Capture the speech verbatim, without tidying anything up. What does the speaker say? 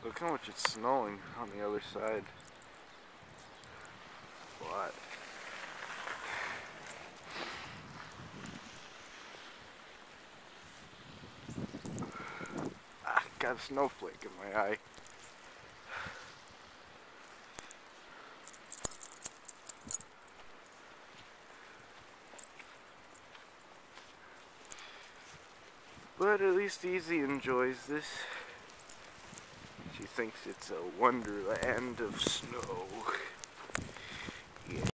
Look how much it's snowing on the other side. What? Ah, got a snowflake in my eye. But at least Easy enjoys this. She thinks it's a wonderland of snow.